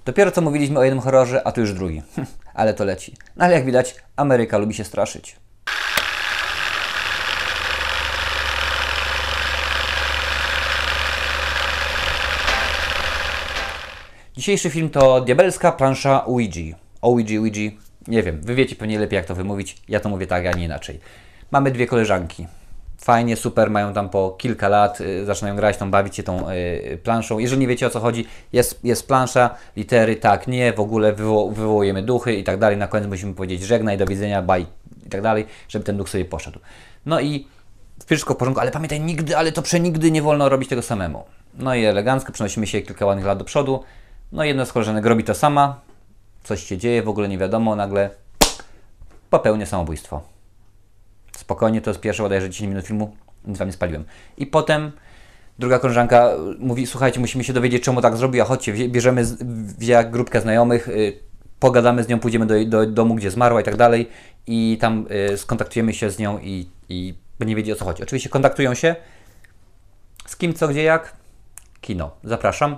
Dopiero co mówiliśmy o jednym horrorze, a tu już drugi. Ale to leci. No ale jak widać, Ameryka lubi się straszyć. Dzisiejszy film to Diabelska plansza Ouija. Ouija. Nie wiem, wy wiecie pewnie lepiej jak to wymówić. Ja to mówię tak, a nie inaczej. Mamy dwie koleżanki. Fajnie, super, mają tam po kilka lat, zaczynają grać tą, bawić się tą planszą. Jeżeli nie wiecie o co chodzi, jest plansza, litery, tak, nie, w ogóle wywołujemy duchy i tak dalej. Na koniec musimy powiedzieć żegnaj, do widzenia, bye i tak dalej, żeby ten duch sobie poszedł. No i wszystko w porządku, ale pamiętaj, nigdy, ale to przenigdy nie wolno robić tego samemu. No i elegancko, przenosimy się kilka ładnych lat do przodu. No i jedna z koleżanek robi to sama, coś się dzieje, w ogóle nie wiadomo, nagle popełnia samobójstwo. Spokojnie, to jest pierwsze bodajże 10 minut filmu, nic wam nie spaliłem. I potem druga koleżanka mówi, słuchajcie, musimy się dowiedzieć, czemu tak zrobiła, chodźcie, bierzemy grupkę znajomych, pogadamy z nią, pójdziemy do domu, gdzie zmarła i tak dalej i tam skontaktujemy się z nią i będzie wiedzieć, o co chodzi. Oczywiście kontaktują się z kim, co, gdzie, jak. Kino. Zapraszam?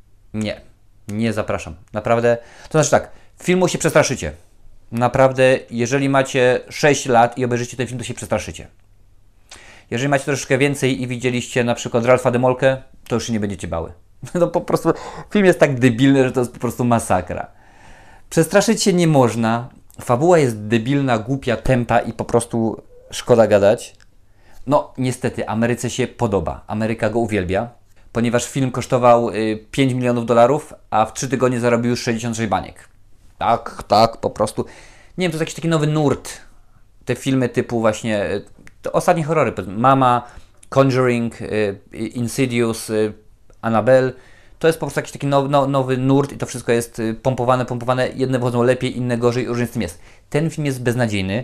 Nie zapraszam. Naprawdę, to znaczy tak, filmu się przestraszycie. Naprawdę, jeżeli macie 6 lat i obejrzycie ten film, to się przestraszycie. Jeżeli macie troszeczkę więcej i widzieliście na przykład Ralfa Demolkę, to już się nie będziecie bały. No po prostu film jest tak debilny, że to jest po prostu masakra. Przestraszyć się nie można. Fabuła jest debilna, głupia, tępa i po prostu szkoda gadać. No niestety, Ameryce się podoba. Ameryka go uwielbia, ponieważ film kosztował $5 milionów, a w 3 tygodnie zarobił już 66 baniek. Tak, po prostu. Nie wiem, to jest jakiś taki nowy nurt. Te filmy typu właśnie, to ostatnie horrory, Mama, Conjuring, Insidious, Annabelle. To jest po prostu jakiś taki nowy nurt i to wszystko jest pompowane. Jedne wchodzą lepiej, inne gorzej, różnie z tym jest. Ten film jest beznadziejny.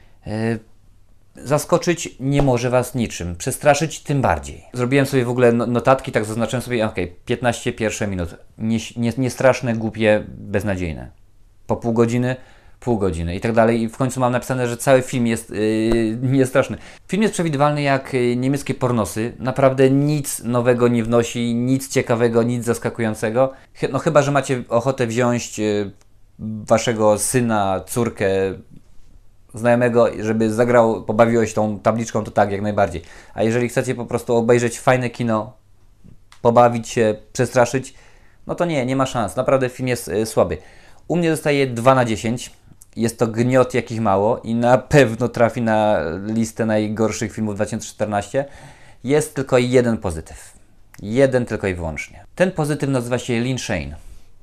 Zaskoczyć nie może was niczym, przestraszyć tym bardziej. Zrobiłem sobie w ogóle notatki, tak zaznaczyłem sobie, 15 pierwsze minut. Nie straszne, głupie, beznadziejne. Po pół godziny i tak dalej. I w końcu mam napisane, że cały film jest niestraszny. Film jest przewidywalny jak niemieckie pornosy. Naprawdę nic nowego nie wnosi, nic ciekawego, nic zaskakującego. No chyba, że macie ochotę wziąć waszego syna, córkę, znajomego, żeby zagrał, pobawiło się tą tabliczką, to tak, jak najbardziej. A jeżeli chcecie po prostu obejrzeć fajne kino, pobawić się, przestraszyć, no to nie ma szans. Naprawdę film jest słaby. U mnie dostaje 2 na 10. Jest to gniot jakich mało i na pewno trafi na listę najgorszych filmów 2014. Jest tylko jeden pozytyw. Jeden tylko i wyłącznie. Ten pozytyw nazywa się Lynn Shane.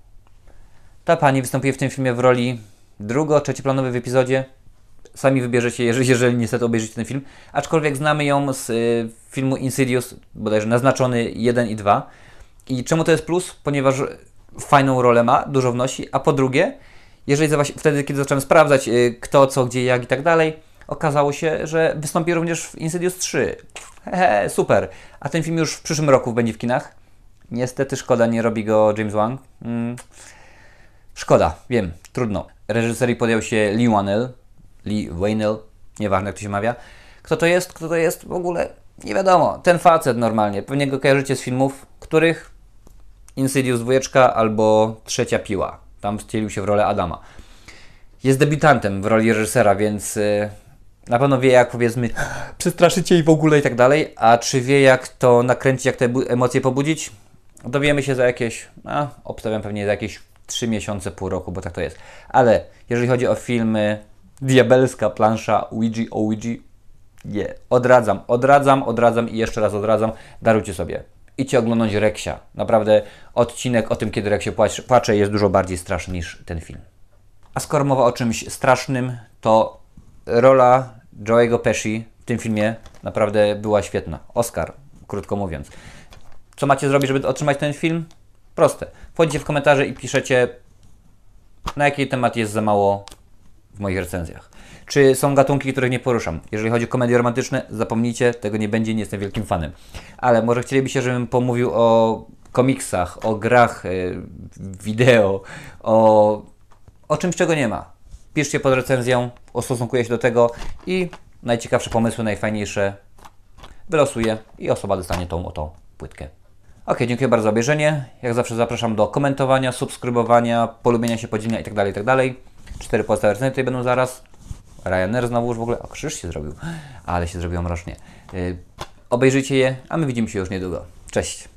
Ta pani występuje w tym filmie w roli trzecioplanowej w epizodzie. Sami wybierzecie, jeżeli niestety obejrzycie ten film. Aczkolwiek znamy ją z filmu Insidious, bodajże naznaczony 1 i 2. I czemu to jest plus? Ponieważ fajną rolę ma, dużo wnosi, a po drugie, wtedy, kiedy zacząłem sprawdzać kto, co, gdzie, jak i tak dalej, okazało się, że wystąpi również w Insidious 3. Super. A ten film już w przyszłym roku będzie w kinach. Niestety szkoda, nie robi go James Wan. Szkoda, wiem, trudno. Reżyserii podjął się Lee Whannell, nieważne jak to się mawia. Kto to jest? W ogóle nie wiadomo. Ten facet normalnie. Pewnie go kojarzycie z filmów, których Insidious 2 albo Trzecia Piła. Tam wcielił się w rolę Adama. Jest debiutantem w roli reżysera, więc na pewno wie jak, powiedzmy, przestraszyć jej w ogóle i tak dalej. A czy wie jak to nakręcić, jak te emocje pobudzić? Dowiemy się za jakieś, obstawiam pewnie za jakieś 3 miesiące, pół roku, bo tak to jest. Ale jeżeli chodzi o filmy Diabelska plansza Ouija, nie. Odradzam i jeszcze raz odradzam. Darujcie sobie. Idźcie oglądać Reksia. Naprawdę odcinek o tym, kiedy Reksio płacze, jest dużo bardziej straszny niż ten film. A skoro mowa o czymś strasznym, to rola Joe'ego Pesci w tym filmie naprawdę była świetna. Oscar, krótko mówiąc. Co macie zrobić, żeby otrzymać ten film? Proste. Wchodzicie w komentarze i piszecie, na jaki temat jest za mało w moich recenzjach. Czy są gatunki, których nie poruszam? Jeżeli chodzi o komedie romantyczne, zapomnijcie, tego nie będzie, nie jestem wielkim fanem. Ale może chcielibyście, żebym pomówił o komiksach, o grach wideo, o czymś, czego nie ma. Piszcie pod recenzją, ustosunkuję się do tego i najciekawsze pomysły, najfajniejsze wylosuję i osoba dostanie tą oto płytkę. Ok, dziękuję bardzo za obejrzenie. Jak zawsze zapraszam do komentowania, subskrybowania, polubienia się, podzielenia itd., itd. 4 pozostałe recenzje tutaj będą zaraz. Ryanair znowu już w ogóle. O, krzyż się zrobił. Ale się zrobiło mrocznie. Obejrzyjcie je, a my widzimy się już niedługo. Cześć.